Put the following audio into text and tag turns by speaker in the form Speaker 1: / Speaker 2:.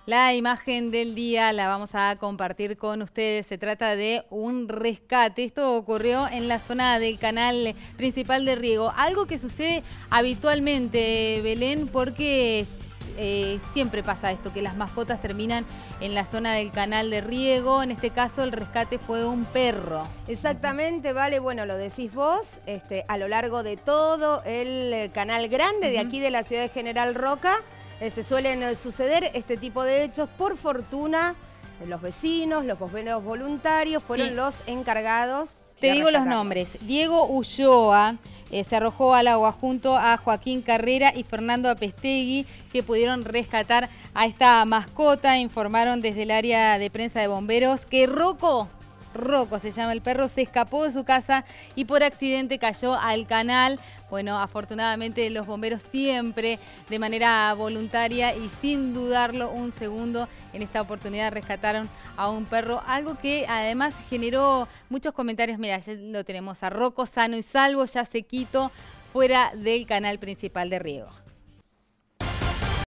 Speaker 1: La imagen del día la vamos a compartir con ustedes. Se trata de un rescate. Esto ocurrió en la zona del canal principal de riego. Algo que sucede habitualmente, Belén, porque siempre pasa esto, que las mascotas terminan en la zona del canal de riego. En este caso el rescate fue un perro.
Speaker 2: Exactamente, Vale, bueno, lo decís vos, a lo largo de todo el canal grande de aquí de la ciudad de General Roca, se suelen suceder este tipo de hechos. Por fortuna, los vecinos, los bomberos voluntarios fueron los encargados.
Speaker 1: Te digo los nombres. Diego Ulloa se arrojó al agua junto a Joaquín Carrera y Fernando Apestegui, que pudieron rescatar a esta mascota. Informaron desde el área de prensa de bomberos que Rocco se llama el perro, se escapó de su casa y por accidente cayó al canal. Bueno, afortunadamente los bomberos siempre de manera voluntaria y sin dudarlo un segundo, en esta oportunidad rescataron a un perro, algo que además generó muchos comentarios. Mira, ya lo tenemos a Rocco sano y salvo, ya sequito, fuera del canal principal de riego.